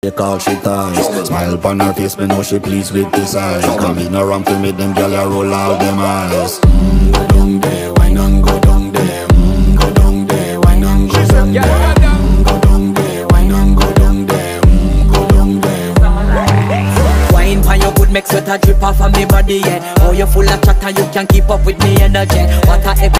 Take all she ties. Smile upon her face, me know she pleased with this eyes. Come in around to make them gyal a roll out them eyes. Go down there, wine and go down there. Go down there, wine and go down there. Go down there, wine and go down there. Go down there. Wine pan your good, make sweat a drip off of me body, yeah. Oh, you full of chatter, you can't keep up with me energy. What a